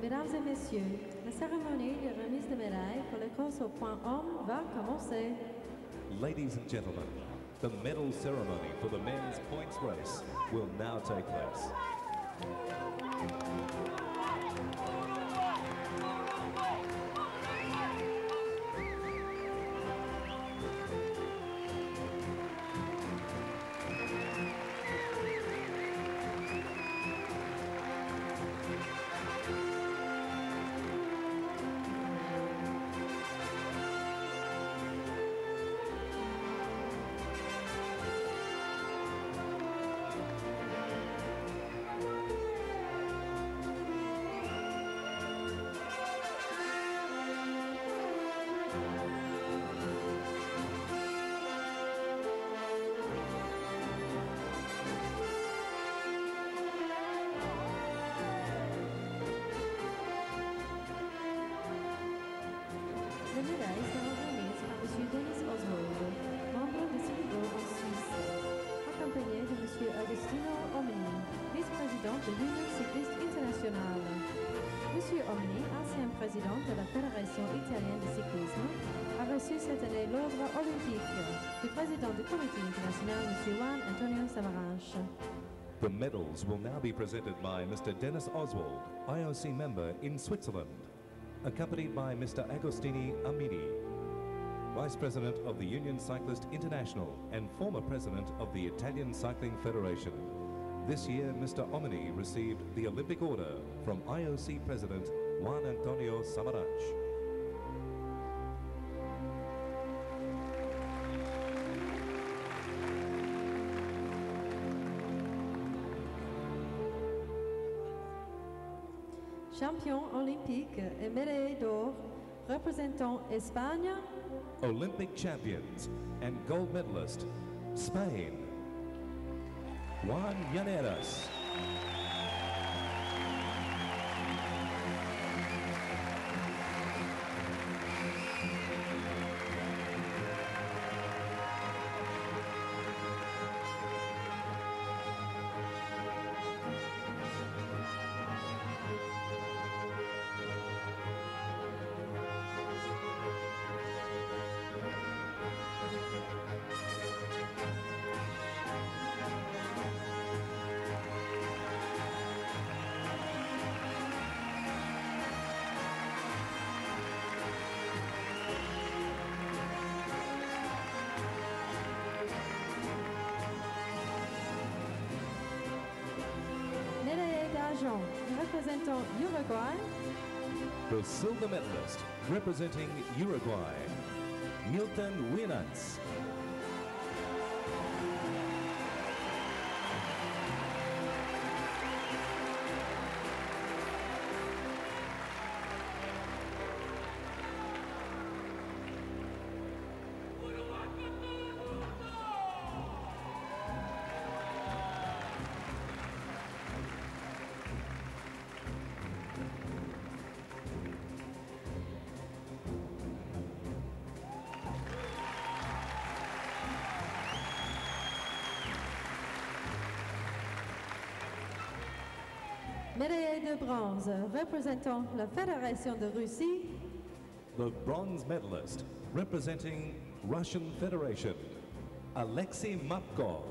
Mesdames et messieurs, la cérémonie de remise de médailles pour les courses au point homme va commencer. Ladies and gentlemen, the medal ceremony for the men's points race will now take place. Les médailles seront remises par M. Denis Oswald, membre de Sligo en Suisse, accompagné de M. Agostino Omni, vice-président de l'Union cycliste internationale. M. Omni, ancien président de la Fédération italienne de cyclisme, a reçu cette année l'ordre olympique du président du comité international, M. Juan Antonio Samaranch. The medals will now be presented by Mr. Dennis Oswald, IOC member in Switzerland, accompanied by Mr. Agostini Amini, Vice President of the Union Cyclist International and former President of the Italian Cycling Federation. This year, Mr. Omni received the Olympic Order from IOC President Juan Antonio Samaranch. Champion olympique et médaille d'or représentant Espagne, Olympic champions and gold medalist, Spain, Juan Llaneras. médaille d'argent représentant Uruguay, The silver medalist representing Uruguay, Milton Winans. médaille de bronze représentant la Fédération de Russie, The bronze medalist representing Russian Federation, Alexei Mapkov.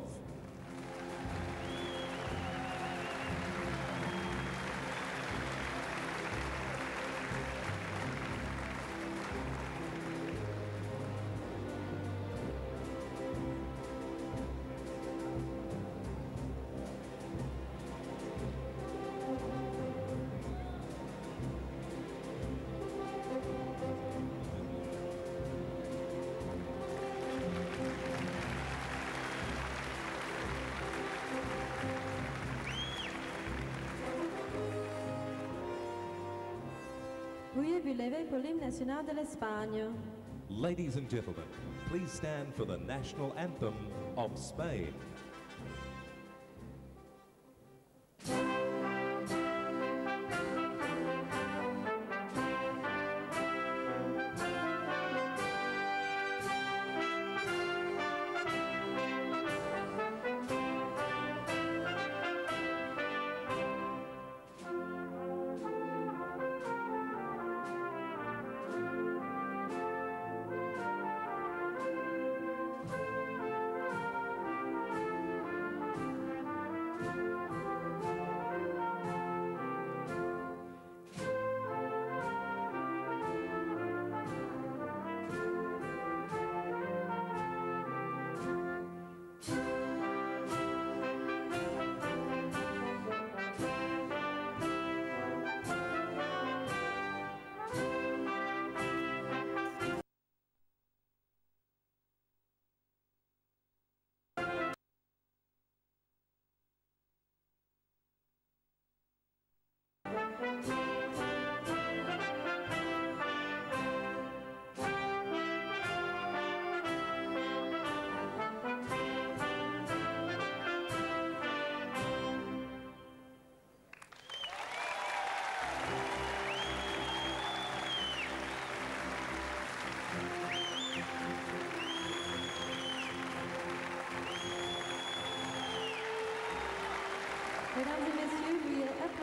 Veuillez vous lever pour l'hymne national de l'Espagne. Ladies and gentlemen, please stand for the national anthem of Spain.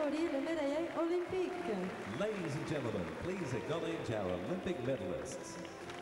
applaudir les médaillés olympiques. Ladies and gentlemen, please acknowledge our Olympic medalists.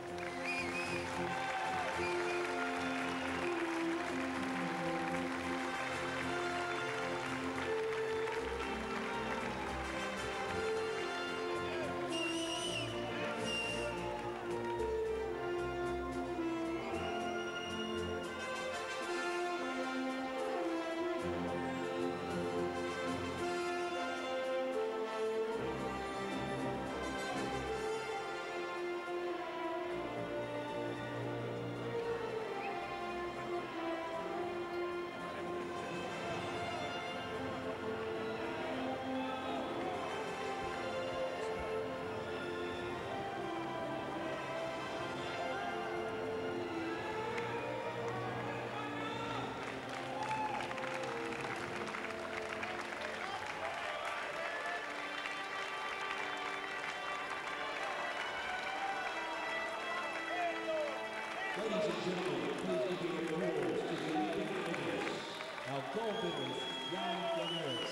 Ladies and gentlemen, please give your applause to the Olympic medalists. Our gold medalist, Jan Ramirez.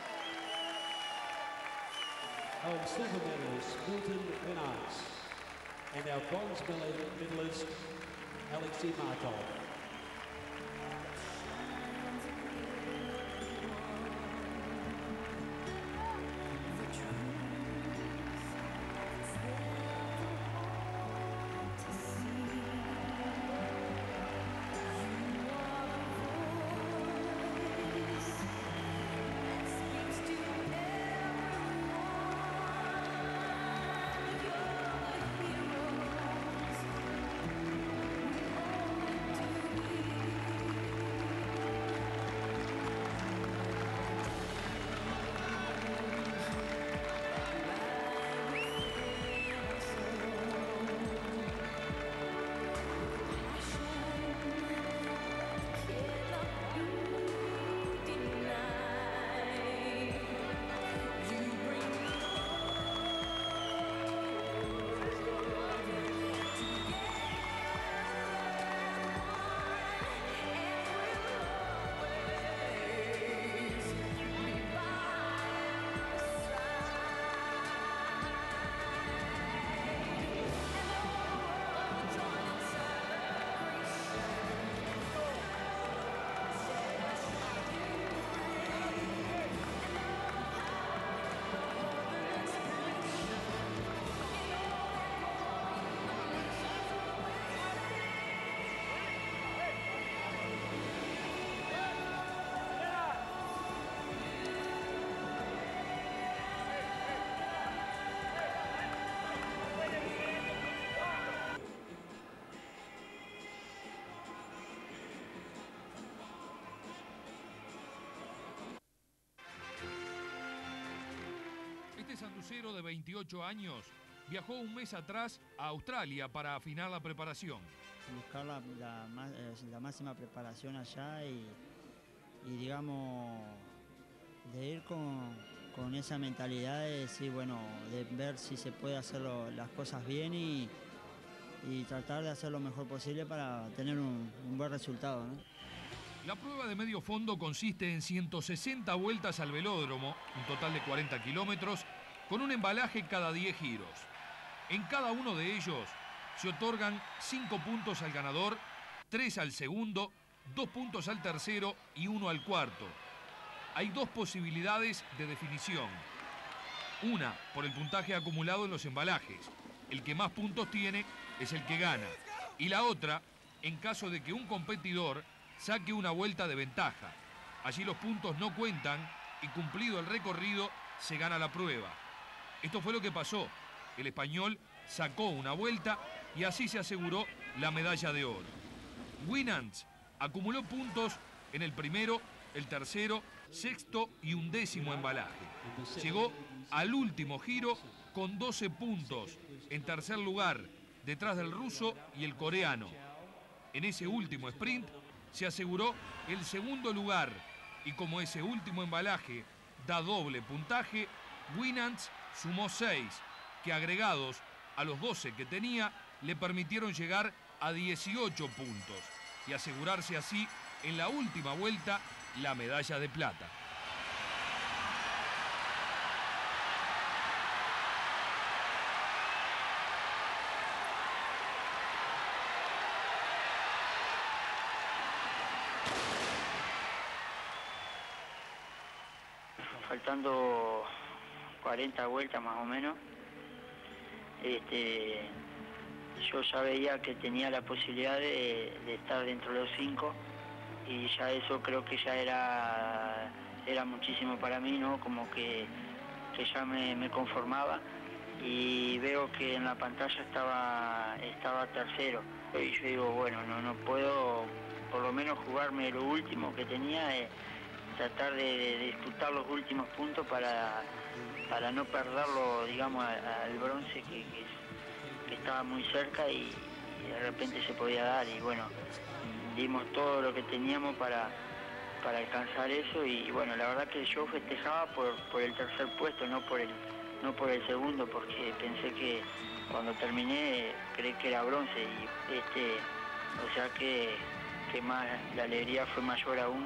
Our silver medalist, Milton Renards. And our bronze medalist, Alexei Markov. Este sanducero de 28 años viajó un mes atrás a Australia para afinar la preparación. Buscar la máxima preparación allá y digamos, de ir con esa mentalidad de decir, bueno, de ver si se puede hacer las cosas bien y tratar de hacer lo mejor posible para tener un buen resultado, ¿no? La prueba de medio fondo consiste en 160 vueltas al velódromo, un total de 40 kilómetros, con un embalaje cada 10 giros. En cada uno de ellos se otorgan 5 puntos al ganador, 3 al segundo, 2 puntos al tercero y 1 al cuarto. Hay 2 posibilidades de definición. Una por el puntaje acumulado en los embalajes. El que más puntos tiene es el que gana. Y la otra, en caso de que un competidor saque una vuelta de ventaja. Allí los puntos no cuentan y cumplido el recorrido se gana la prueba. Esto fue lo que pasó. El español sacó una vuelta y así se aseguró la medalla de oro. Winans acumuló puntos en el primero, el tercero, sexto y 11º embalaje. Llegó al último giro con 12 puntos. En tercer lugar, detrás del ruso y el coreano. En ese último sprint se aseguró el segundo lugar y como ese último embalaje da doble puntaje, Winans sumó 6, que agregados a los 12 que tenía, le permitieron llegar a 18 puntos y asegurarse así en la última vuelta la medalla de plata. faltando 40 vueltas más o menos, yo ya veía que tenía la posibilidad de estar dentro de los 5 y ya eso creo que ya era muchísimo para mí, ¿no? Como que ya me conformaba, y veo que en la pantalla estaba tercero. Y yo digo, bueno, no puedo por lo menos jugarme lo último que tenía, tratar de disputar los últimos puntos para no perderlo, digamos, al bronce que estaba muy cerca y de repente se podía dar. Y bueno, dimos todo lo que teníamos para alcanzar eso, y bueno, la verdad que yo festejaba por el tercer puesto, no por el segundo, porque pensé que cuando terminé creí que era bronce, y o sea que más la alegría fue mayor aún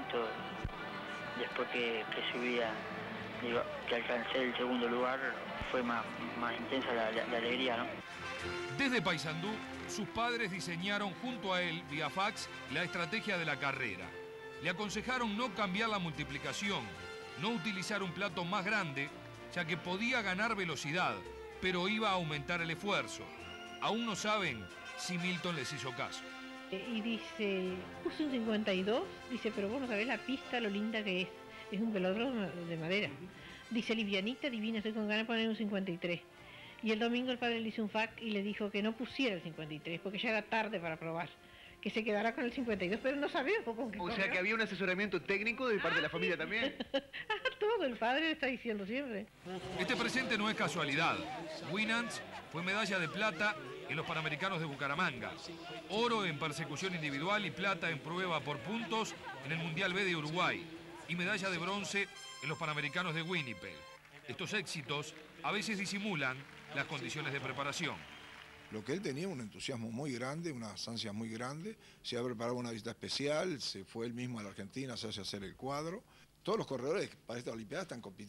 después que subía, digo, que alcancé el segundo lugar, fue más intensa la alegría, ¿no? Desde Paysandú, sus padres diseñaron junto a él, vía fax, la estrategia de la carrera. Le aconsejaron no cambiar la multiplicación, no utilizar un plato más grande, ya que podía ganar velocidad, pero iba a aumentar el esfuerzo. Aún no saben si Milton les hizo caso. Y dice, puse un 52, dice, pero vos no sabés la pista, lo linda que es un velódromo de madera. Dice, livianita, divina, estoy con ganas de poner un 53. Y el domingo el padre le hizo un fax y le dijo que no pusiera el 53, porque ya era tarde para probar, que se quedara con el 52, pero no sabíamos con qué. O sea que había un asesoramiento técnico de parte de la familia también. Todo el padre le está diciendo siempre. Este presente no es casualidad. Winans fue medalla de plata en los Panamericanos de Bucaramanga, oro en persecución individual y plata en prueba por puntos en el Mundial B de Uruguay, y medalla de bronce en los Panamericanos de Winnipeg. Estos éxitos a veces disimulan las condiciones de preparación. Lo que él tenía, un entusiasmo muy grande, unas ansias muy grandes, se había preparado una visita especial, se fue él mismo a la Argentina a hacer el cuadro. Todos los corredores para esta Olimpiada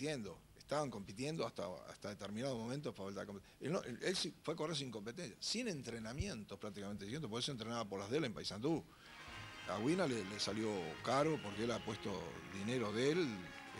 estaban compitiendo hasta determinado momento para volver a competir. Él fue a correr sin competencia, sin entrenamientos prácticamente diciendo, por eso entrenaba por las de él en Paysandú. A Wina le salió caro porque él ha puesto dinero de él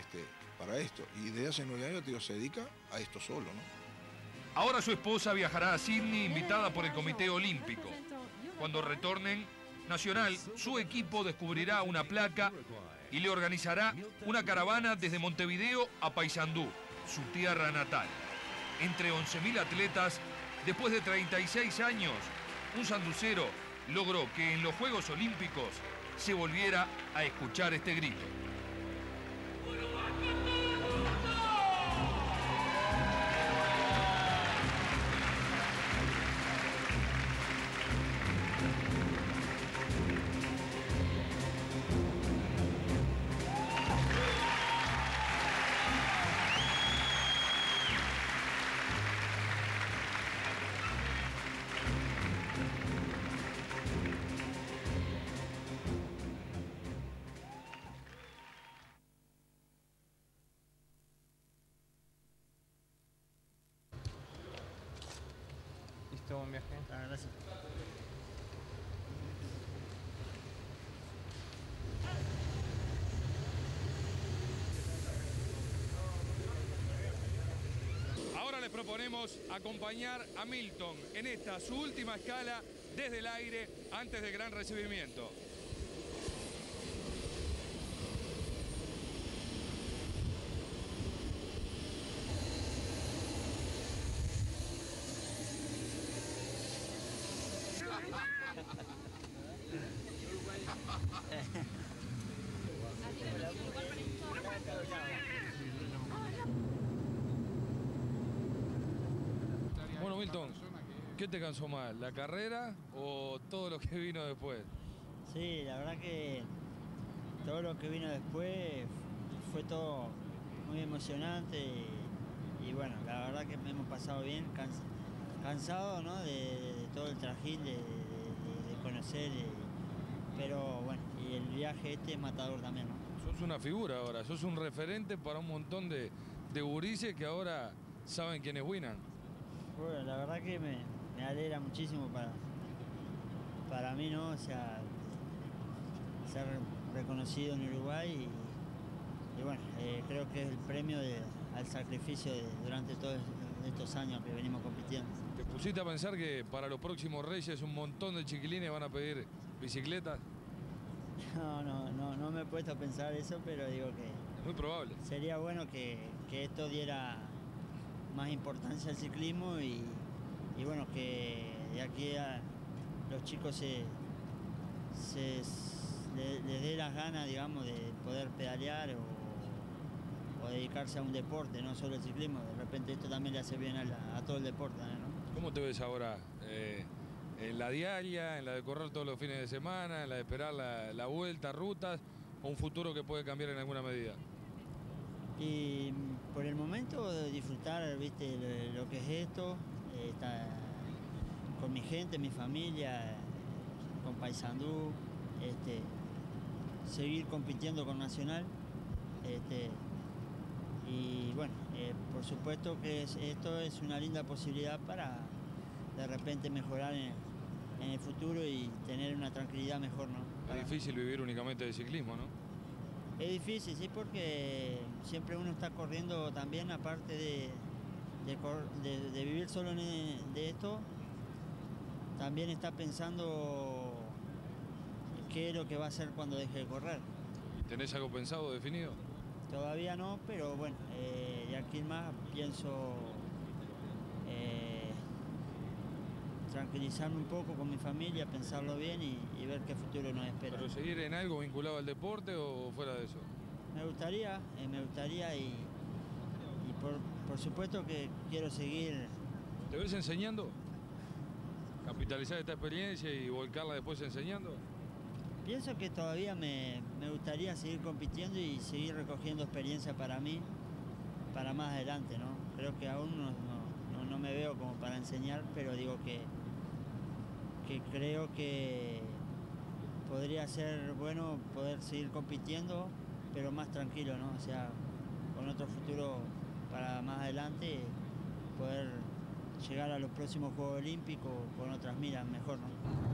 para esto, y desde hace 9 años se dedica a esto solo, ¿no? Ahora su esposa viajará a Sydney invitada por el Comité Olímpico. Cuando retornen, Nacional, su equipo descubrirá una placa y le organizará una caravana desde Montevideo a Paysandú, su tierra natal. Entre 11.000 atletas, después de 36 años, un sanducero logró que en los Juegos Olímpicos se volviera a escuchar este grito. Buen viaje. Gracias. Ahora les proponemos acompañar a Milton en esta, su última escala desde el aire antes del gran recibimiento. Bueno, Milton, ¿qué te cansó más, la carrera o todo lo que vino después? Sí, la verdad que todo lo que vino después fue todo muy emocionante y bueno, la verdad que me hemos pasado bien, cansado, ¿no? de todo el trajín, de conocer, pero bueno, y el viaje es matador también, ¿no? Sos una figura ahora, sos un referente para un montón de gurises que ahora saben quién es Winan. Bueno, la verdad que me alegra muchísimo para mí, ¿no? O sea, ser reconocido en Uruguay bueno, creo que es el premio al sacrificio durante todos estos años que venimos compitiendo. ¿Te pusiste a pensar que para los próximos Reyes un montón de chiquilines van a pedir bicicletas? No me he puesto a pensar eso, pero digo que... Es muy probable. Sería bueno que esto diera más importancia al ciclismo y bueno, que de aquí a los chicos les dé las ganas, digamos, de poder pedalear o dedicarse a un deporte, no solo el ciclismo. De repente esto también le hace bien a todo el deporte, ¿no? ¿Cómo te ves ahora? ¿En la diaria, en la de correr todos los fines de semana, en la de esperar la vuelta, rutas, o un futuro que puede cambiar en alguna medida? Y por el momento disfrutar, viste, lo que es esto, estar con mi gente, mi familia, con Paysandú, seguir compitiendo con Nacional. Y bueno, por supuesto que esto es una linda posibilidad para de repente mejorar en el futuro y tener una tranquilidad mejor, ¿no? Es difícil vivir únicamente de ciclismo, ¿no? Es difícil, sí, porque siempre uno está corriendo también, aparte de vivir solo de esto, también está pensando qué es lo que va a hacer cuando deje de correr. ¿Tenés algo pensado, definido? Todavía no, pero bueno, de aquí en más pienso tranquilizarme un poco con mi familia, pensarlo bien y ver qué futuro nos espera. ¿Pero seguir en algo vinculado al deporte o fuera de eso? Me gustaría y por supuesto que quiero seguir. ¿Te ves enseñando? ¿Capitalizar esta experiencia y volcarla después enseñando? Pienso que todavía me gustaría seguir compitiendo y seguir recogiendo experiencia para mí, para más adelante, ¿no? Creo que aún no me veo como para enseñar, pero digo que creo que podría ser bueno poder seguir compitiendo, pero más tranquilo, ¿no? O sea, con otro futuro para más adelante, poder llegar a los próximos Juegos Olímpicos con otras miras mejor, ¿no?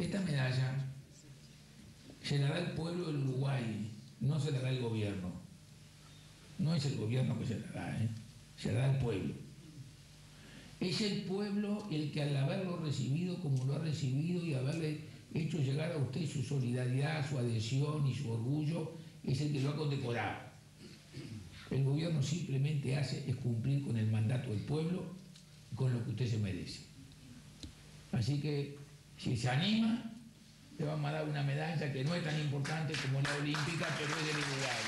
Esta medalla se la da el pueblo del Uruguay, no se la da el gobierno. No es el gobierno que se la da, se la da el pueblo. Es el pueblo el que al haberlo recibido como lo ha recibido y haberle hecho llegar a usted su solidaridad, su adhesión y su orgullo, es el que lo ha condecorado. El gobierno simplemente es cumplir con el mandato del pueblo y con lo que usted se merece. Así que, si se anima, le vamos a dar una medalla que no es tan importante como la olímpica, pero es del Uruguay.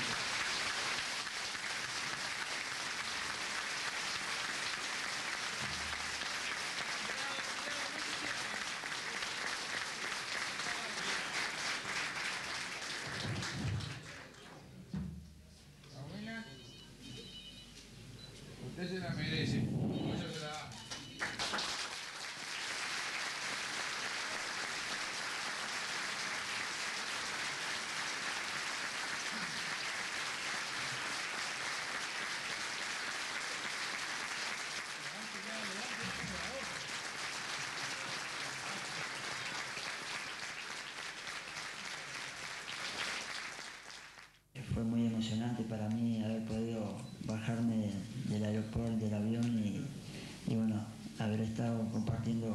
Usted se la merece, mucho se la da. Fue muy emocionante para mí haber podido bajarme del aeropuerto, del avión y bueno, haber estado compartiendo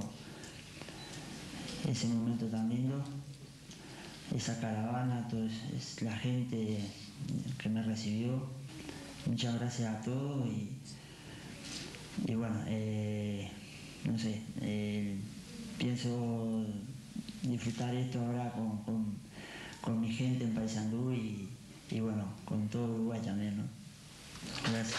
ese momento tan lindo, esa caravana, toda la gente que me recibió. Muchas gracias a todos y bueno, no sé, pienso disfrutar esto ahora con mi gente en Paysandú y bueno, con todo Uruguay también, ¿no? Gracias.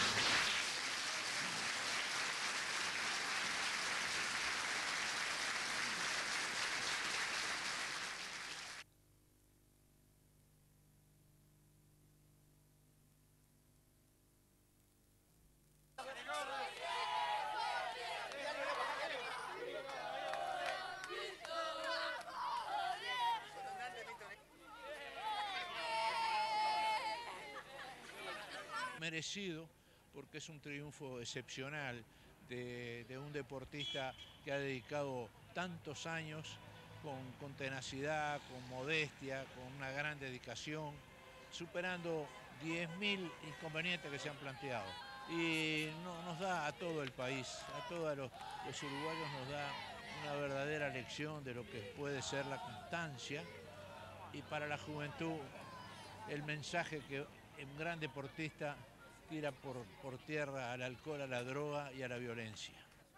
Merecido, porque es un triunfo excepcional de un deportista que ha dedicado tantos años con tenacidad, con modestia, con una gran dedicación, superando 10.000 inconvenientes que se han planteado. Y nos da a todo el país, a todos los uruguayos nos da una verdadera lección de lo que puede ser la constancia, y para la juventud el mensaje que un gran deportista tira por tierra al alcohol, a la droga y a la violencia.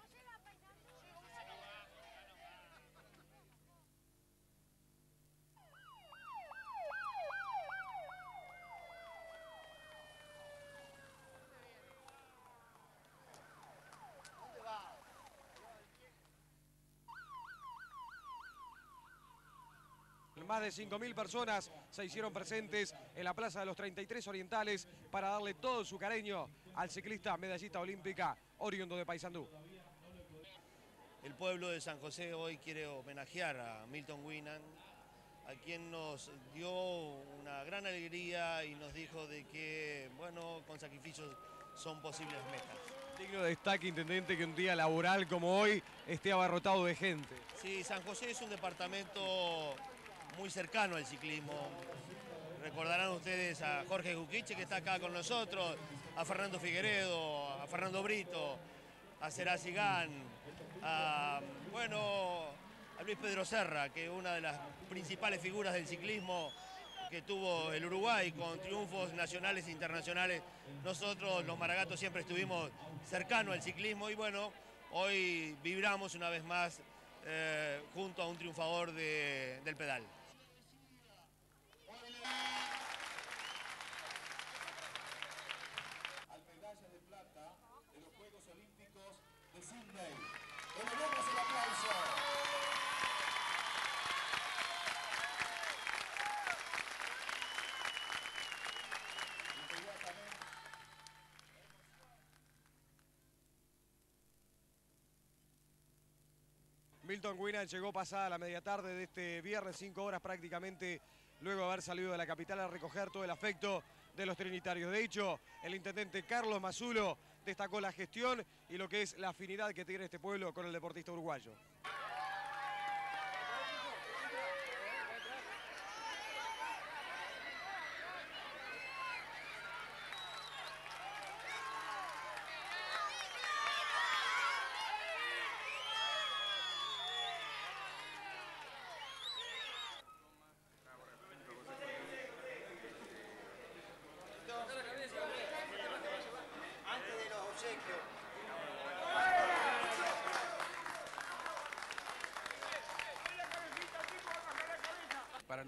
Más de 5.000 personas se hicieron presentes en la Plaza de los 33 Orientales para darle todo su cariño al ciclista medallista olímpica oriundo de Paysandú. El pueblo de San José hoy quiere homenajear a Milton Winnan, a quien nos dio una gran alegría y nos dijo de que, bueno, con sacrificios son posibles metas. Digno de destaque, intendente, que un día laboral como hoy esté abarrotado de gente. Sí, San José es un departamento muy cercano al ciclismo. Recordarán ustedes a Jorge Guquiche, que está acá con nosotros, a Fernando Figueredo, a Fernando Brito, a Será Cigán, a Luis Pedro Serra, que es una de las principales figuras del ciclismo que tuvo el Uruguay con triunfos nacionales e internacionales. Nosotros, los Maragatos, siempre estuvimos cercanos al ciclismo y bueno, hoy vibramos una vez más junto a un triunfador del pedal. Al medalla de plata de los Juegos Olímpicos de Sydney. Elevemos el aplauso. Milton Winnan llegó pasada la media tarde de este viernes, 5 horas prácticamente, luego de haber salido de la capital a recoger todo el afecto de los trinitarios. De hecho, el intendente Carlos Mazzulo destacó la gestión y lo que es la afinidad que tiene este pueblo con el deportista uruguayo.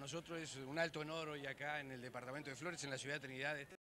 nosotros es un alto honor hoy acá en el departamento de Flores, en la ciudad de Trinidad,